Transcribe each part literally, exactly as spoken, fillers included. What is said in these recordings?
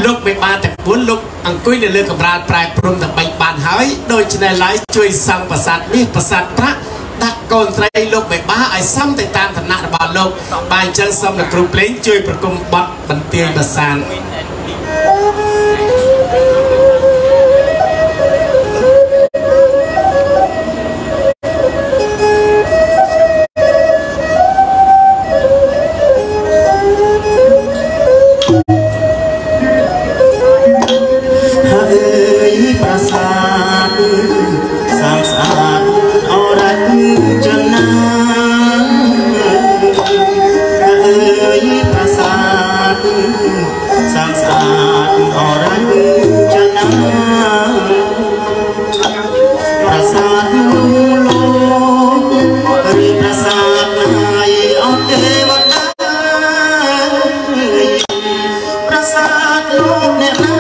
លោកមេបាទាំងbốnលោកអង្គុយនៅលើកម្រាលប្រែព្រំដើម្បីបានហើយដូច្នេះឡើយជួយសាងប្រាសាទនេះប្រាសាទប្រាក់ដាក់កូនស្រីលោកមេបាឲ្យសំទៅតាមឋានៈរបស់លោកបានអញ្ចឹងសូមលោកគ្រូភ្លេងជួយប្រគំបទបន្ទាយប្រាសាទប្រាសាទសាងស្អាតអរ៉ាច់ចនាអើយប្រាសាទសាងស្អាតអរ៉ាច់ចនាប្រាសាទលោកឬប្រាសាទណាយអត់ទេវតាប្រាសាទលោកអ្នកណា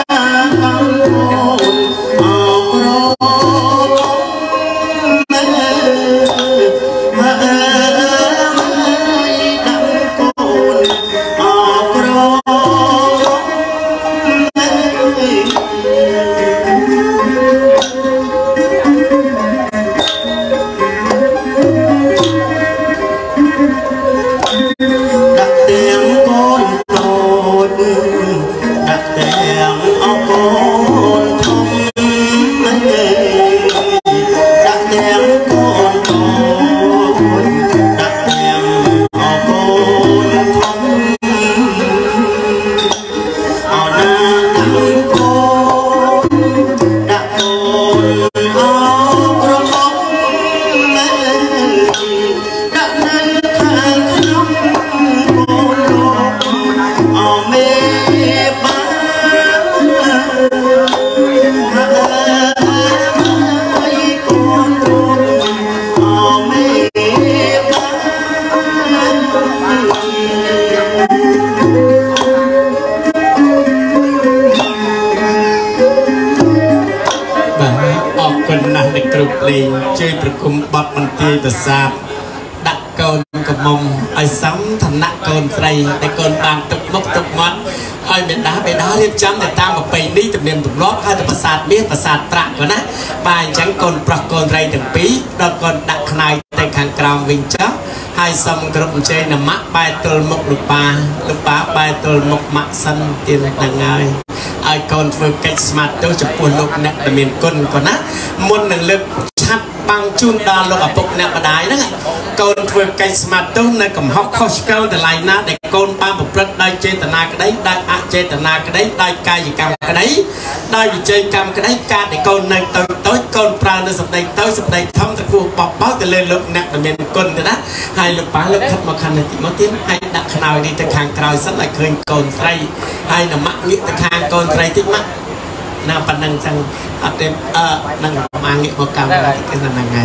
ជួយប្រគំបទបន្ទាយប្រាសាទដាក់កូនកំមុំឲ្យសំឋានៈកូនស្រីតែកូនបានទឹកមុខទឹកមាត់ឲ្យមេដាបេដារៀបចំទៅតាមប្រពៃណីទំនៀមទម្លាប់ហើយទៅប្រាសាទមាសប្រាសាទប្រាក់ក៏ណាបាទអញ្ចឹងកូនប្រុសកូនស្រីទាំងពីរដល់កូនដាក់ខ្នើយទៅខាងក្រោមវិញចុះហើយសំគ្រប់អញ្ជើញណាម៉ាក់បែរទល់មុខលោកប៉ាលោកប៉ាបែរទល់មុខម៉ាក់សិនទៀតហ្នឹងហើយឲ្យកូនធ្វើកិច្ចស្មាតទោសចំពោះលោកអ្នកដែលមានគុណក៏ណាមុននឹងលើកឆាត់បាំងជូនដល់លោកឪពុកអ្នកម្ដាយហ្នឹងកូនធ្វើកិច្ចស្មាតទោសនៅកំហុសខុសឆ្គងតម្លៃណាដែលកូនបានប្រព្រឹត្តដោយចេតនាក្តីដោយអចេតនាក្តីដោយកាយកម្មក្តីដោយវិច័យកម្មក្តីការដែលកូននៅតូចតូចកូនប្រើនៅសម្ដីតូចសម្ដីធំទៅគោះបបោទៅលើលោកអ្នកដែលមានគុណទៅណាហើយលោកប៉ាលោកខិតមកខាងនេះមកទៀតហើយដាក់ខ្នើយនេះទៅខាងក្រោយសិនឲ្យឃើញកូនស្រីហើយនម៉ាក់ងាកទៅខាងកូនស្រីតិចម៉ាក់ណាប៉ុណ្ណឹងចឹងអត់ទេអឺនឹងមកងាកមកកម្មវិធីហ្នឹងហើ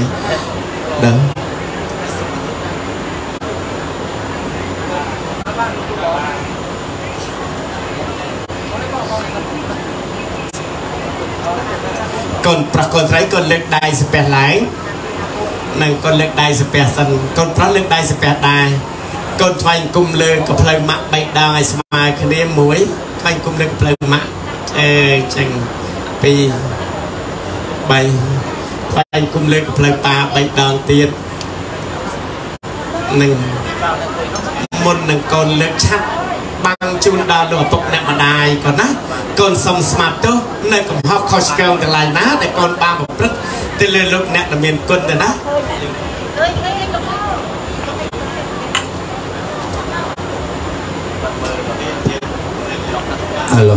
យកូនប្រុសកូនស្រីកូនលើកដៃស្ពះឡើងនឹងកូនលើកដៃស្ពះសិនកូនប្រុសលើកដៃស្ពះដែរកូនថ្វាយអង្គមលើកផ្លូវម៉ាក់បីដងឲ្យស្មើគ្នាមួយថ្វាយអង្គមលើកផ្លូវម៉ាក់អេចឹងពីរបីថ្វាយអង្គមលើកផ្លូវប៉ាបីដងទៀតនឹងមុននឹងកូនលើកឆាត់បាំងជូនដល់លោកឪពុកអ្នកម្ដាយក៏ណាកូនសុំស្មាតទោសនៅកំហុសខុសឆ្គងទាំងឡាយណាដែលកូនបានប្រព្រឹត្តទៅលើលោកអ្នកដែលមានគុណទៅណាហៅឡូ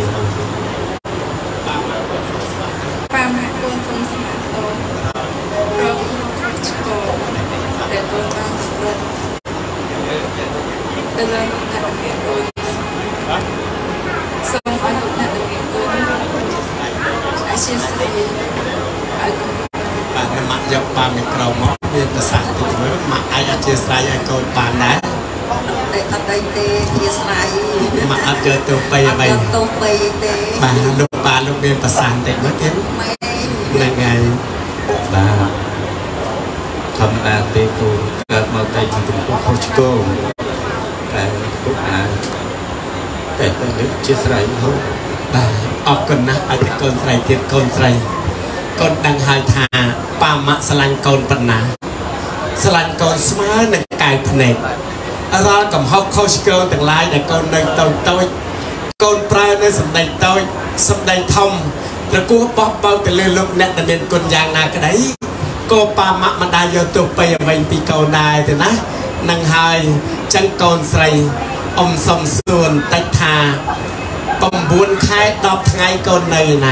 ប៉ាម៉ាក់កូនសុំស្មាតទោសរកខុសឆ្គងដែលកូនបានប្រព្រឹត្តទៅលើលោកអ្នកដែលមានគុណសូមឲ្យលោកអ្នកដែលមានគុណអធិស្ឋានឲ្យបាទម៉ាក់យកបានមីក្រូមកមានប្រសាទទៅមើលម៉ាក់អាចអធិស្ឋានឲ្យកូនបានដែរតែអត់ដីទេអធិស្ឋានម៉ាក់អត់យកទៅបីអ្វីទៅបីទេបាទលោកប៉ាលោកមានប្រសាទតិចមកទៀតហ្នឹងហើយបាទធម្មតាទេគូកើតមកតែជំរុំខុសឆ្គងតែគុកណាแต่ตอนนี้เชื่อไรเขาได้ออกกันนะอาจจะกลไรเทียบกลไรกลดังหายทาปามะสลังกลปัญนาสลังกลสมาร์ในกายพเนกเรากับฮอกเขาสกิลต่างหลายแต่กลในตัวตัวกลปลายในสำเร็จตัวสำเร็จทอมแล้วกูป๊อปเป้าแต่เรื่องลูกเน็ตเป็นกลยางนาก็ได้ก็ปามะมันได้ยตัวไปยังปีเก่าได้แต่นะนางหายจังกลใส่อมสมส่วนตัดทาปมบุญคายดอกไงกลเลยนะ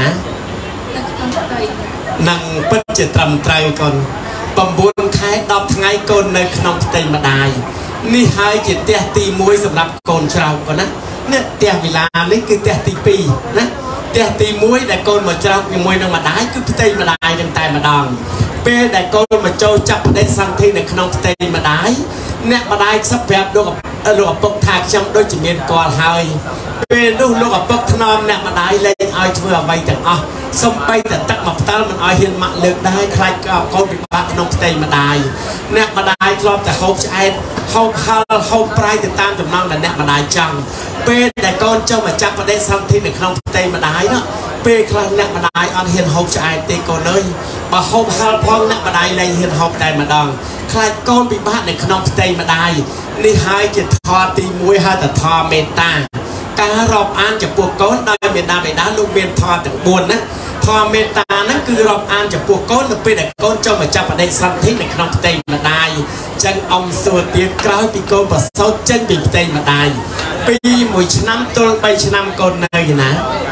นางเปิดจะตรำไตรก่อนปมบุญคายดอกไงกลในขนมเตยมาได้นี่หายจิตเตะตีมวยสำหรับกลชาวก่อนนะเนี่ยเตะเวลานี่คือเตะตีปีนะเตะตีมวยแต่กลมาชาวมวยนางมาได้คือเตยมาได้ยังตายมาดองเป้แต่กลมาโจจับได้สังที่ในขนมเตยมาได้เนี่ยมาได้สับแบบดูกับดูกับปกถากจำโดยจิเมียนก่อนหายเป็นดูดูกับปกถนอมเนี่ยมาได้เลยเอาเชื่อไว้แต่อ๋อสมไปแต่ตักมาตั้งมันเอาเห็นมาเลือกได้ใครก็เขาเป็นบ้าขนมเตยมาได้เนี่ยมาได้รอบแต่เขาใช้เขาเขาเขาปลายติดตามจำนองแต่เนี่ยมาได้จังเป็นแต่ก้อนเจ้ามาจับมาได้สังที่ในขนมเตยมาได้เนาะเป็นครั้งเนี่ยมาได้อันเห็นเขาใช้ตีก่อนเลยมาเขาพาพองเนี่ยมาได้เลยเห็นเขาได้มาดองใครก้อนเป็นบ้าในขนมเตยมาได้นี่หายจะทอตีมวยหายแต่ทอเมตาการรอบอ่านจากพวกก้อนได้เมตาไปด้านลูกเมียนทอแต่บวนนะทอเมตานั่นคือรอบอ่านจากพวกก้อนมันเป็นแต่ก้อนเจ้ามาจับมาได้สัมทิในขนมเตยมาได้จังอมส่วนเตียกล้าวปีโกนปัสสาวะจังปีเตยมาได้ปีมวยชน้ำตัวไปชน้ำก้นเนยนะ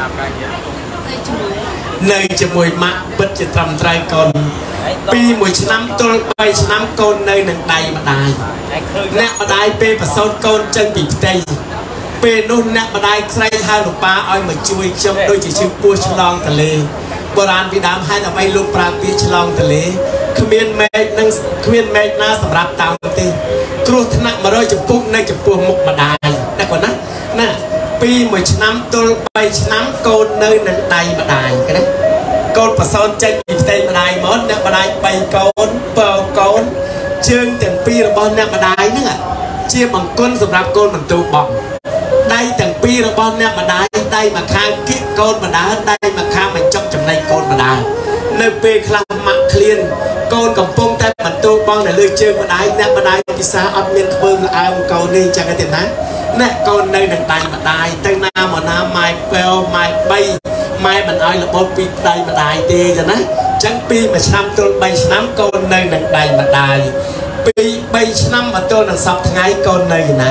เนยจะมวยมะเปิดจะทำไรก่อนปีมวยชน้ำตัวไปชน้ำก้นเนยหนังใดมาได้แนบมาได้เปย์ปัสสาวะก้นจังปีเตยเปย์นุ่นแนบมาได้ใครหาลูกปลาอ้อยมาช่วยชมโดยจะชื่อปัวฉลองทะเลโบราณพี่ดำให้ทำไมลูกปลาปีฉลองทะเลขมิ้นเมฆนั่งขมิ้นเมฆน่าสำหรับตามตีครูธนักมาเลยจะปุ๊กในจะปัวมุกมาได้แต่ก่อนนะน่ะปีมวยชน้ำตัวไปชน้ำก้นเนยหนังใดมาได้กันนะก้นปัสสาวะจังปีเตยมาได้หมดแนบมาได้ไปก้นเปิลก้นเชิงแต่ปีระบอนแนบมาได้นั่นแหละเชี่ยบังก้นสำหรับก้นมันตัวบ่องได้แต่ปีระบอนแนบมาได้ได้มาข้างกิ๊กก้นมาได้ได้มาข้างมันจบจำในก้นมาได้ในเปย์คลามักเคลียนก้นกับปงแต่มันตัวบ้องในเลยเชิงมาได้แนบมาได้พิซซ่าอัดเมียนเบิ้งละอายก้นนี่จังไงเต็มนั้นแน่ก้นในหนังใดมาได้ตั้งหน้ามาหน้าไม้เปลวไม้ใบไม้มันอ้อยระบบปีใดมาได้ดีจ้ะนะจังปีมาช้ำตัวใบช้ำก้นในหนังใดมาได้ปีใบช้ำมาตัวหนังสับไงก้นในนะ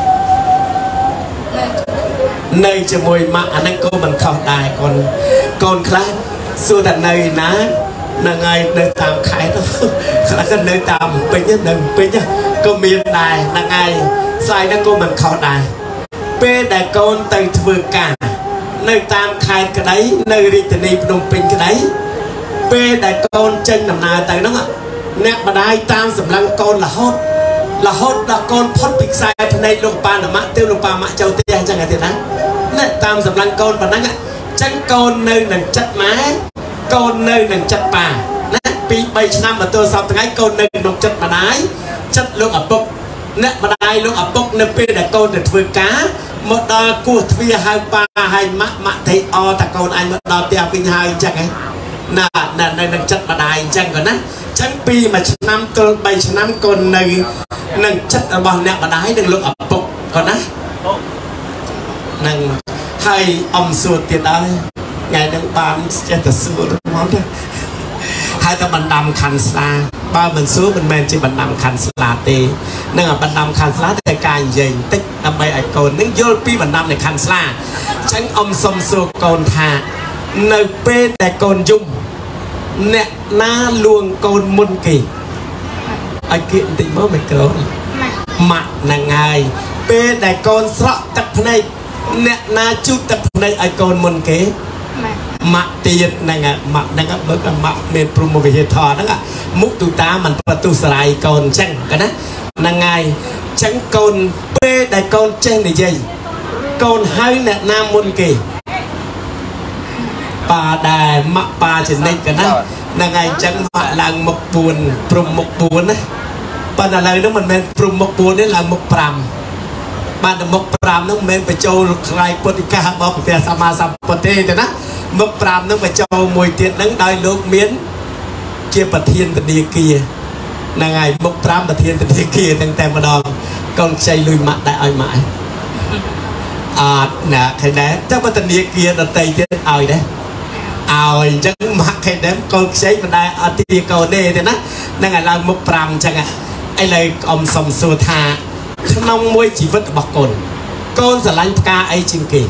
ในจะมวยมาอันนั้นก็มันเข้าได้ก่อนก่อนครั้งส่วนแต่ในนะนางไงในตามขายนะครั้งก็ในตามไปเนี่ยหนึ่งไปเนี่ยก็มีได้นางไงใส่นั่นก็มันเข้าได้เป้แต่ก่อนแต่ทวีการในตามขายกระไดในริตนีพนมเป็นกระไดเป้แต่ก่อนเจนนำนาแต่นั่งอ่ะแนบมาได้ตามสำลังก่อนละฮอดละฮอดละก่อนพอดปิกไซภายในโลกปานมะเตี้ยโลกปามะเจ้าเตี้ยจังไงเตี้ยนะนั่นตามสำลังก่อนปานนั้นอ่ะจังก่อนในหนังจัดไม้ก่อนในหนังจัดป่านั่นปีใบชนะมาตัวสอบทั้งไงก่อนในหนังจัดมาได้จัดโลกอับปกเนี่ยมาได้โลกอับปกในปีแต่ก่อนแต่ធ្វើការមកដល់គោះទ្វារហៅប៉ាហើយម៉ាក់ម៉ាក់ថៃអតាកូនអញមកដល់ផ្ទះវិញហើយអញ្ចឹងហ៎ណានៅនឹងចិត្តម្ដាយអញ្ចឹងក៏ណាអញ្ចឹងពីមួយឆ្នាំទល់បីឆ្នាំកូននៅនឹងចិត្តរបស់អ្នកម្ដាយនឹងលោកឪពុកក៏ណានឹងហើយអំសួរទៀតហើយថ្ងៃនឹងបានចេះតែសួរមកទៅហើយតែបណ្ដាំខាន់ស្លាបើមិនសួរមិនមែនជាបណ្ដាំខាន់ស្លាទេនឹងបណ្ដាំខាន់ស្លាតែការនិយាយបន្តិចដើម្បីឲ្យកូននឹងយល់ពីបណ្ដាំនៃខាន់ស្លាអញ្ចឹងអ៊ំសុំសួរកូនថានៅពេលដែលកូនយំអ្នកណាលួងកូនមុនគេឲ្យគៀកបន្តិចមកមីក្រូម៉ាក់ហ្នឹងហើយពេលដែលកូនស្រក់ទឹកភ្នែកអ្នកណាជូតទឹកភ្នែកឲ្យកូនមុនគេម៉ាក់ទៀតហ្នឹងម៉ាក់ហ្នឹងមើលម៉ាក់មានព្រមវិហារថហ្នឹងមុខទូតាមិនប្រទុសរាយកូនអញ្ចឹងកណាហ្នឹងហើយអញ្ចឹងកូនពេលដែលកូនចេះនិយាយកូនហៅអ្នកណាមុនគេប៉ាដែរម៉ាក់ប៉ាចំណិចកណាហ្នឹងហើយអញ្ចឹងម៉ាក់ឡើងមុខបួនព្រមមុខបួនណាប៉ុន្តែឥឡូវហ្នឹងមិនមែនព្រមមុខបួនទេឡើងមុខប្រាំបានតែមុខប្រាំនឹងមិនបញ្ចូលខ្លាយពុទ្ធិការបស់ព្រះសម្មាសម្ពុទ្ធទេទេណាមុខប្រាំនឹងបញ្ចូលមួយទៀតនឹងដោយលោកមានជាប្រធានធនាគារហ្នឹងហើយមុខប្រាំប្រធានធនាគារទាំងតែម្ដងកូនខ្ចីលុយម៉ាក់ដែរឲ្យម៉ាក់អត់ណាឃើញដែរតែបើធនាគារដតីទៀតឲ្យដែរឲ្យអញ្ចឹងម៉ាក់ឃើញដែរកូនខ្ចីមិនដែរអត់ទីកូនទេទេណាហ្នឹងហើយឡើងមុខប្រាំអញ្ចឹងឥឡូវអ៊ំសុំសួរថាក្នុងមួយជីវិតរបស់កូនកូនស្រឡាញ់ផ្កាអីជាងគេ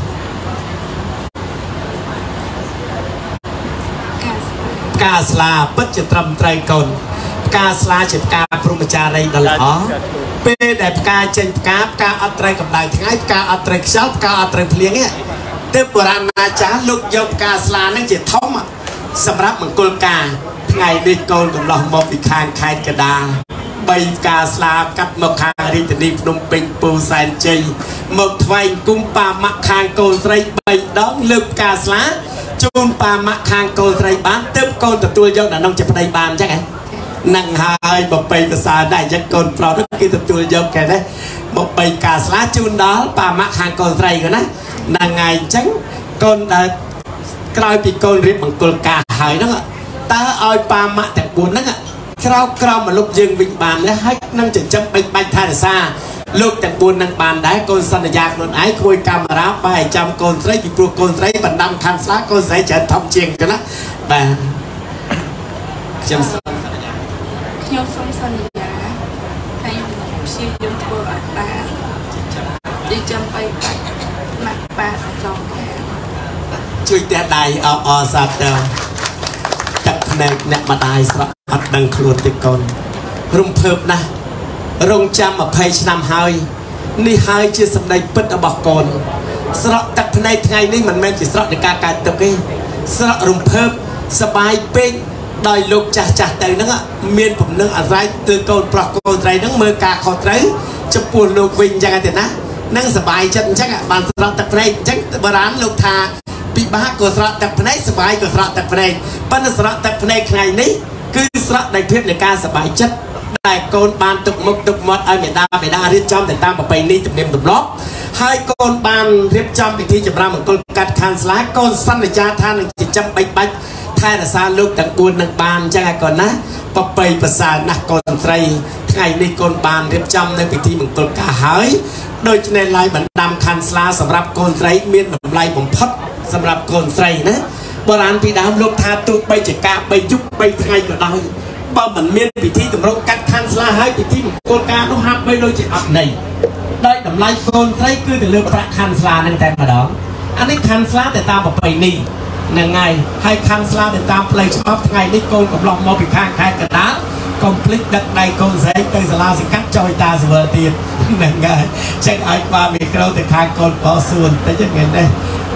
ផ្កាស្លាពិតជាត្រឹមត្រូវកូនផ្កាស្លាជាផ្កាព្រហ្មចារីដ៏ល្អពេលដែលផ្កាចេញផ្កាផ្កាអត់ត្រូវកម្ដៅថ្ងៃផ្កាអត់ត្រូវខ្យល់ផ្កាអត់ត្រូវភ្លៀងទេទើបបុរាណអាចារ្យលោកយកផ្កាស្លានឹងជាធំសម្រាប់មង្គលការថ្ងៃនេះកូនកំឡោះមកពីខាងខេត្តកណ្ដាលបីផ្កាស្លាកាត់មកខាងរាជធានីភ្នំពេញពូសែនជ័យមកថ្វាយគុំប៉ាម៉ាក់ខាងកូនស្រីបីដងលើកផ្កាស្លាជូនប៉ាម៉ាក់ខាងកូនស្រីបានទើបកូនទទួលយកដល់ក្នុងជាប្តីបានអញ្ចឹងហ៎នឹងហើយបបៃប្រសើរដែរអញ្ចឹងកូនប្រុសគេទទួលយកគេណាបបៃផ្កាស្លាជូនដល់ប៉ាម៉ាក់ខាងកូនស្រីគាត់ណាហ្នឹងហើយអញ្ចឹងកូនដែលក្រោយពីកូនរៀបមង្គលការហើយហ្នឹងតើឲ្យប៉ាម៉ាក់ទាំងបួនហ្នឹងក្រោកក្រោមមកលុបយើងវិញបានដែរហើយនឹងចិញ្ចឹមបិចបាច់ថែរក្សាលោកទាំងបួននឹងបានដែរកូនសន្យាខ្លួនឯងគួយកាមេរ៉ាបែរចាំកូនស្រីពីព្រោះកូនស្រីបណ្ដាំខាន់ស្លាកូនស្រីច្រើនធំជាងចឹងណាបាទខ្ញុំសូមសន្យាខ្ញុំសូមសន្យាហើយព្យាយាមធ្វើឲ្យបានចិញ្ចឹមបិចបាច់ម៉ាក់ប៉ាសងខាងជួយតែដៃអបអរសាទរទឹកភ្នែកអ្នកម្ដាយស្រក់អត់ដឹងខ្លួនទេកូនរំភើបណាស់រងចាំម្ភៃឆ្នាំហើយនេះហើយជាសម្ដីពិតរបស់កូនស្រក់ទឹកភ្នែកថ្ងៃនេះមិនមែនជាស្រក់នៃការកើតទុកទេស្រក់រំភើបសប្បាយពេកដោយលោកចាស់ចាស់ទៅហ្នឹងមានពំនឹងអាស្រ័យទៅកូនប្រុសកូនស្រីហ្នឹងមើលការខុសត្រូវចំពោះលោកវិញអញ្ចឹងទេណានឹងសប្បាយចិត្តអញ្ចឹងបានស្រក់ទឹកភ្នែកអញ្ចឹងបុរាណលោកថាពិបាកក៏ស្រក់ទឹកភ្នែកសប្បាយក៏ស្រក់ទឹកភ្នែកប៉ុន្តែស្រក់ទឹកភ្នែកថ្ងៃនេះគឺស្រក់ដោយភាពនៃការសប្បាយចិត្តដែលកូនបានទុកមុខទុកមាត់ឲ្យមេដាបេដារៀបចំទៅតាមប្រពៃណីទំនៀមទម្លាប់ហើយកូនបានរៀបចំពិធីចម្រើនមង្គលកាត់ខានស្លាកូនសន្យាថានឹងចិញ្ចឹមបិចបាច់ថែរក្សាលោកទាំងបួននឹងបានអញ្ចឹងហើយកូនណាប្រពៃប្រសើរណាស់កូនស្រីថ្ងៃនេះកូនបានរៀបចំនៅពិធីមង្គលការហើយដូច្នេះឡើយបណ្ដាំខាន់ស្លាសម្រាប់កូនស្រីមានតម្លៃបំផុតសម្រាប់កូនស្រីណាបុរាណពីដើមលោកថាទោះបីជាការបីយប់បីថ្ងៃក៏ដោយបើមិនមានពិធីតម្រង់កាត់ខាន់ស្លាហើយពិធីមង្គលការនោះហាក់បីដូចជាអត់ន័យដោយតម្លៃកូនស្រីគឺទៅលើប្រាក់ខាន់ស្លានឹងតែម្ដងអានេះខាន់ស្លាទៅតាមប្រពៃណីហ្នឹងហើយហើយខាន់ស្លាទៅតាមផ្លូវច្បាប់ថ្ងៃនេះកូនកំឡោះមកពីខាងខេត្តកណ្ដាលកុំភ្លេចដឹកដៃកូនស្រីទៅសាលាសិក្ខាចយតាសវលទៀតហ្នឹងហើយចេញឲ្យបានមីក្រូទៅខាងកូនបោសួនតែចឹងហ្នឹងដែរ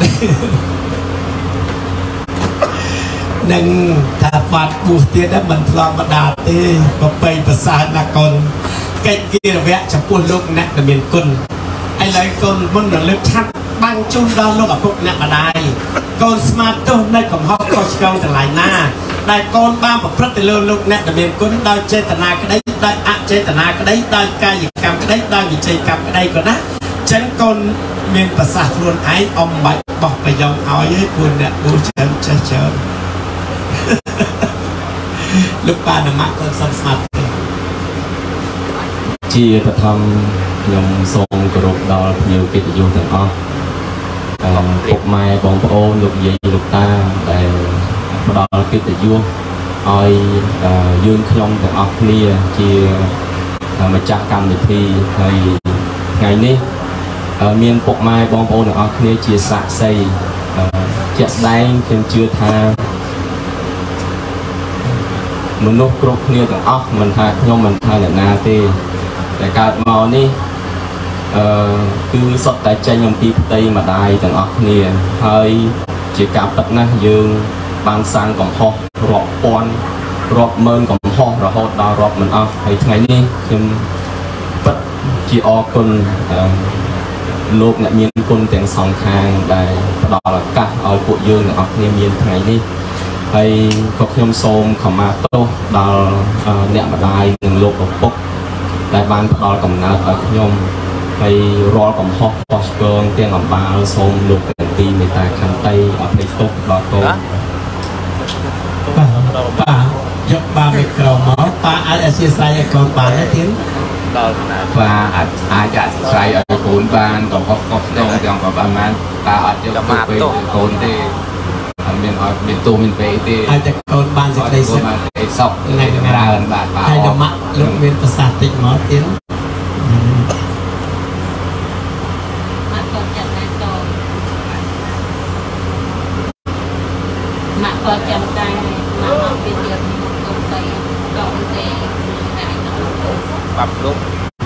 នឹងថាបាត់ពោះទៀតមិនធ្លាប់បដាទេប្រពៃប្រសើរណាស់កូនកិច្ចគារវៈចំពោះលោកអ្នកដែលមានគុណឥឡូវកូនមុនរលឹកឆាត់បាំងជូនដល់លោកឪពុកអ្នកម្ដាយកូនស្មាតទោសនៅកំហុសខុសឆ្គងទាំងឡាយណាដែលកូនបានប្រព្រឹត្តទៅលើលោកអ្នកដែលមានគុណដោយចេតនាក្តីដោយអចេតនាក្តីដោយកាយកម្មក្តីដោយវិច័យកម្មក្តីក៏ណាចឹងកូនមានប្រសាសន៍ខ្លួនឯងអំបាច់បោះប្រយោគឲ្យឯពួកអ្នកបួសច្រើនចេះច្រើនលោកប៉ាណម៉ាក់កូនសុំស្មាតជាបឋមខ្ញុំសូមគោរពដល់ភ្ញៀវកិត្តិយសទាំងអស់តាមពុកម៉ែបងប្អូនលោកយាយលោកតាដែលផ្ដល់កិត្តិយសឲ្យយើងខ្ញុំទាំងអស់គ្នាជាម្ចាស់កម្មវិធីហើយថ្ងៃនេះមានពុកម៉ែបងប្អូនទាំងអស់គ្នាជាសាក្សីជាក់ស្ដែងខ្ញុំជឿថាមនុស្សគ្រប់គ្នាទាំងអស់មិនថាខ្ញុំមិនថាអ្នកណាទេតែកើតមកនេះអឺគឺសុទ្ធតែចេញអំពីផ្ទៃម្ដាយទាំងអស់គ្នាហើយជាការពិតណាស់យើងបានសាងកំហុសរាប់ពាន់រាប់ម៉ឺនកំហុសរហូតដល់រាប់មិនអស់ហើយថ្ងៃនេះខ្ញុំពិតជាអរគុណលោកអ្នកមានគុណទាំងសងខាងដែលផ្ដល់ឱកាសឲ្យពួកយើងទាំងអស់គ្នាមានថ្ងៃនេះហើយក៏ខ្ញុំសូមខមាទោសដល់អ្នកម្ដាយនិងលោកឪពុកដែលបានផ្ដល់កំណើតឲ្យខ្ញុំហើយរាល់កំហុសបោះឆ្កងទាំងអំបាលសូមលោកទាំងពីរមេត្តាខន្តីអភ័យទោសដល់កូនបាទយកបាមីក្រូមកប៉ាអាចអធិស្ឋានឲ្យកូនបានទេទៀតដល់បាទអាចអាចអធិស្ឋានឲ្យកូនបានកំហុសខុសឆ្គងទាំងក៏បានបានប៉ាអត់យកទៅពេលកូនទេអត់មានអត់មានទូមានពេលទេអាចតែកូនបានសេចក្តីសុខបានសេចក្តីសុខនៅច្រើនបាទប៉ាហើយដល់ម៉ាក់លោកមានប្រសាទតិចមកទៀតម៉ាក់គាត់ចាំតែម៉ាក់មកពីទៀតកូនទៅកូនទេតែបាប់លោក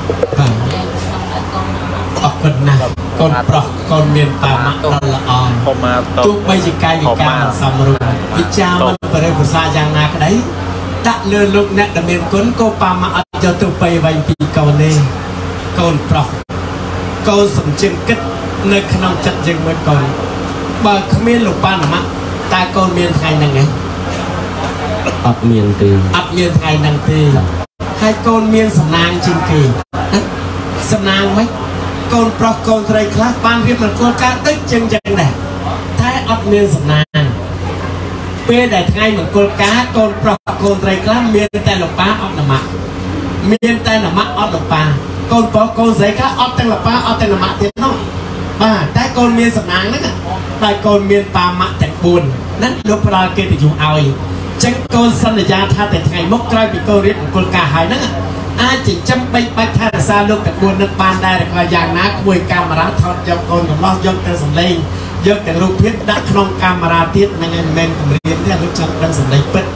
អរគុណណាស់កូនប្រុសកូនមានតាម៉ាក់ដ៏ល្អទោះបីជាកាយវិការមិនសមរម្យវិចារមិនបរិភាសាយ៉ាងណាក្តីដាក់លើលោកអ្នកដែលមានគុណក៏ប៉ាម៉ាក់អត់យកទៅបីអ្វីពីកូនទេកូនប្រុសកូនសំជិងគិតនៅក្នុងចិត្តយើងមួយកូនបើគ្មានលោកប៉ាម៉ាក់តែកូនមានថ្ងៃហ្នឹងឯងអត់មានទេអត់មានថ្ងៃហ្នឹងទេហើយកូនមានសំណាងជាងគេសំណាងម៉េចកូនប្រុសកូនស្រីខ្លះបានរៀបមង្គលការដូចជាងចឹងដែរតែអត់មានសំណាងពេលដែលថ្ងៃមង្គលការកូនប្រុសកូនស្រីខ្លះមានតែលោកប៉ាអត់នម៉ាក់មានតែនម៉ាក់អត់លោកប៉ាកូនប្រុសកូនស្រីខ្លះអត់ទាំងលោកប៉ាអត់ទាំងនម៉ាក់ទៀតនោះបាទតែកូនមានសំណាងហ្នឹងតែកូនមានប៉ាម៉ាក់ទាំងបួនហ្នឹងលោកផ្ដល់កិត្តិយសឲ្យចឹងកូនសន្យាថាតែថ្ងៃមុខក្រោយពីកូនរៀបមង្គលការហើយហ្នឹងអាចចិញ្ចឹមបីបាច់ថែរក្សាលោកទាំងបួននឹងបានដែរក៏យ៉ាងណាគួយកាមេរ៉ាថតយកកូនកំឡោះយកទៅសម្លេងយកទាំងរូបភាពដាក់ក្នុងកាមេរ៉ាទៀតហ្នឹងឯងមិនមែនគម្រាមទេលោកចង់ដឹងសម្លេងពិត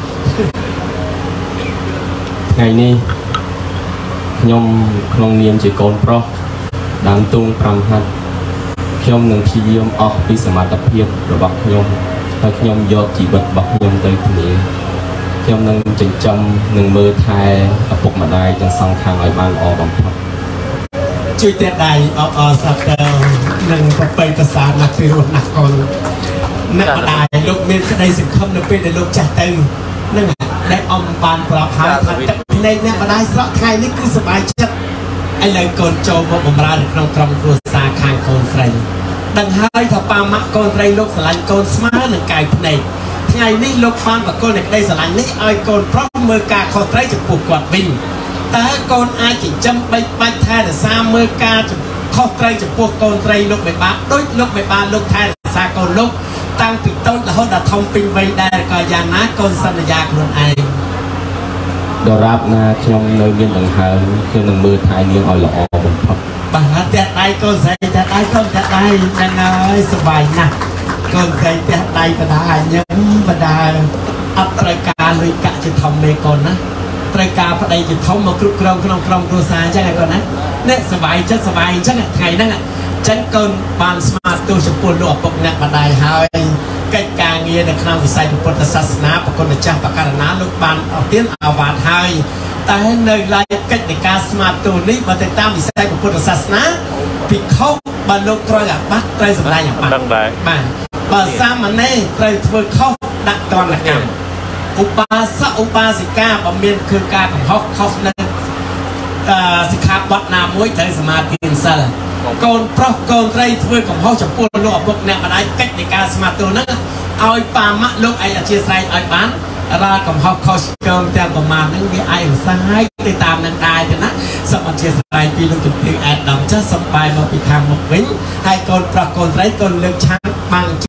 ថ្ងៃនេះខ្ញុំក្នុងនាមជាកូនប្រុសដើមទុងប្រាំហាត់ខ្ញុំនឹងព្យាយាមអស់ពីសមត្ថភាពរបស់ខ្ញុំហើយខ្ញុំយកជីវិតរបស់ខ្ញុំទៅធានាខ្ញុំនឹងចិញ្ចឹមនឹងមើលថែឪពុកម្ដាយទាំងសងខាងឲ្យបានល្អបំផុតជួយតែដៃអបអរសាទរនឹងប្រពៃប្រសាទណាស់ពីរស់ណាស់កូនអ្នកម្ដាយលោកមានក្តីសង្ឃឹមនៅពេលដែលលោកចាស់ទៅនឹងដែលអំបានប្រាប់ហើយថាទឹកភ្នែកអ្នកម្ដាយស្រក់ថ្ងៃនេះគឺសប្បាយចិត្តឥឡូវកូនចូលមកបម្រើនៅក្នុងក្រុមគ្រួសារខាងកូនស្រីដឹងហើយថាប៉ាម៉ាក់កូនស្រីលោកស្រឡាញ់កូនស្មើនឹងកាយភ្នែកថ្ងៃនេះលោកបានបកគលនៃក្តីស្រឡាញ់នេះឲ្យកូនប្រុសមើលការខុសត្រូវចំពោះគាត់វិញតើកូនអាចចិញ្ចឹមបីបាច់ថែរក្សាមើលការខុសត្រូវចំពោះកូនស្រីលោកមិនបានដូចលោកមិនបានលោកថែរក្សាកូនលោកតាំងពីតូចរហូតដល់ធំពេញវ័យដែរក៏យ៉ាងណាកូនសន្យាខ្លួនឯងដរាបណាខ្ញុំនៅមានដង្ហើមខ្ញុំនឹងមើលថែនាងឲ្យល្អបំផុតបាទតែដៃកូនស្រីតែដៃកូនតែដៃហ្នឹងហើយសុបាយណាស់កូនស្រីតែដៃបដាញឹមបដាអត់ត្រូវការលុយកាក់ជាធំមេកូនណាត្រូវការប្តីជាធំមកគ្រប់គ្រងក្នុងក្រុមគ្រួសារអញ្ចឹងឯកូនណាអ្នកសុបាយចិត្តសុបាយអញ្ចឹងថ្ងៃហ្នឹងអញ្ចឹងកូនបានស្មារតីចំពោះលោកឪពុកអ្នកម្ដាយហើយកិច្ចការងារនៅក្នុងវិស័យពុទ្ធសាសនាប្រគុណម្ចាស់បករណាលោកបានអត់ទានអាវ៉ាតហើយតែនៅឡើយកិច្ចនៃការស្មារតីនេះបើទៅតាមវិស័យពុទ្ធសាសនាភិក្ខុបើលោកត្រូវអាបត្តិត្រូវសម្ដែងអាបត្តិបាទបើសាមណេរត្រូវធ្វើខុសដាក់ទណ្ឌកម្មឧបាសកឧបាសិកាបើមានគឺការកំហុសខុសនៅសិក្ខាបទណាមួយត្រូវសមាធិសិលកូនប្រុសកូនស្រីធ្វើកំហុសចំពោះលោកឪពុកអ្នកម្ដាយកិច្ចនៃការស្មារតីហ្នឹងឲ្យប៉ាម៉ាក់លោកឯងអធិស្ឋានឲ្យបានរាល់កំហុសខុសឆ្គងទាំងប្រមាណហ្នឹងវាអាចរសាយទៅតាមនឹងដែរទេណាសូមអធិស្ឋានពីលោកជំទាវអេដាមចាស់សំបាយមកពីខាងមុខវិញហើយកូនប្រុសកូនស្រីកូនលើកឆានបាំង